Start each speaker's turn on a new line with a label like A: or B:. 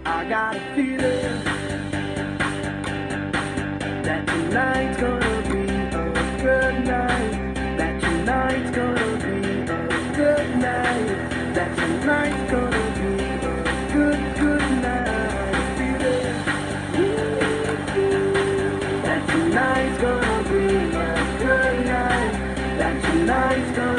A: I got a feeling that tonight's gonna be a good night. That tonight's gonna be a good night. That tonight's gonna be a good night. Feeling that tonight's gonna be a good night. That tonight's gonna